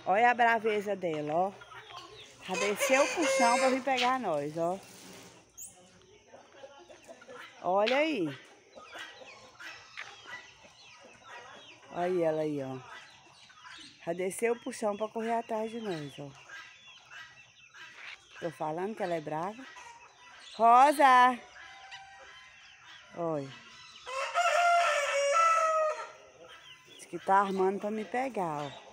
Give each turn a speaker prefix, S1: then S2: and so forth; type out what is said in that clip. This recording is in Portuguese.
S1: Olha a braveza dela, ó. Já desceu pro chão pra vir pegar nós, ó. Olha aí. Olha ela aí, ó. Já desceu pro chão pra correr atrás de nós, ó. Tô falando que ela é brava. Rosa! Olha. Diz que tá armando pra me pegar, ó.